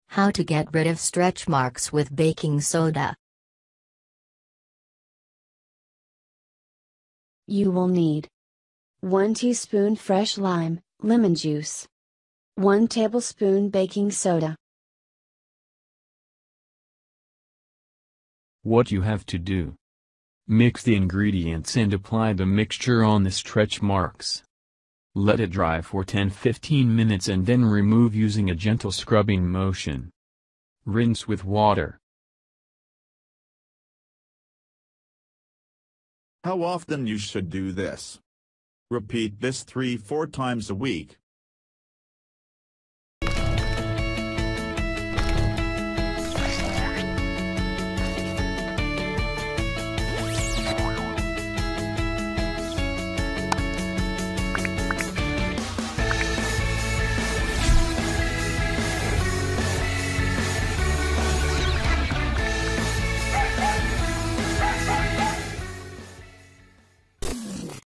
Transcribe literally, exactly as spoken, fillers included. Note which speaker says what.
Speaker 1: How to get rid of stretch marks with baking soda.
Speaker 2: You will need one teaspoon fresh lime, lemon juice, one tablespoon baking soda.
Speaker 3: What you have to do: mix the ingredients and apply the mixture on the stretch marks. Let it dry for ten to fifteen minutes and then remove using a gentle scrubbing motion. Rinse with water.
Speaker 4: How often you should do this? Repeat this three to four times a week.